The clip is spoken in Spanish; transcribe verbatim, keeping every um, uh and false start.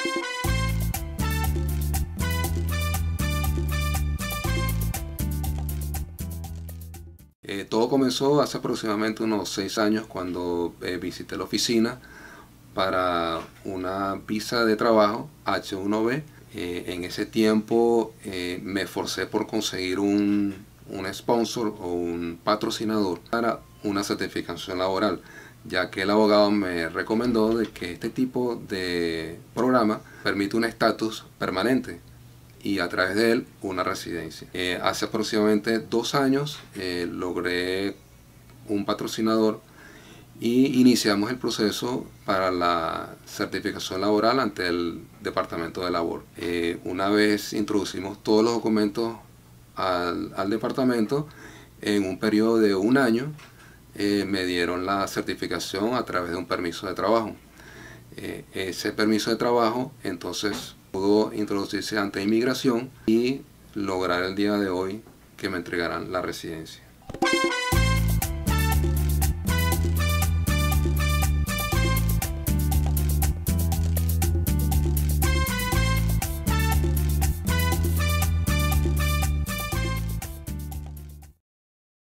Eh, todo comenzó hace aproximadamente unos seis años cuando eh, visité la oficina para una visa de trabajo H uno B. Eh, en ese tiempo eh, me esforcé por conseguir un, un sponsor o un patrocinador para una certificación laboral, ya que el abogado me recomendó de que este tipo de programa permite un estatus permanente y a través de él una residencia. Eh, hace aproximadamente dos años eh, logré un patrocinador y iniciamos el proceso para la certificación laboral ante el Departamento de Labor. Eh, una vez introducimos todos los documentos al, al departamento, en un periodo de un año eh, me dieron la certificación a través de un permiso de trabajo. Eh, ese permiso de trabajo entonces pudo introducirse ante inmigración y lograr el día de hoy que me entregaran la residencia.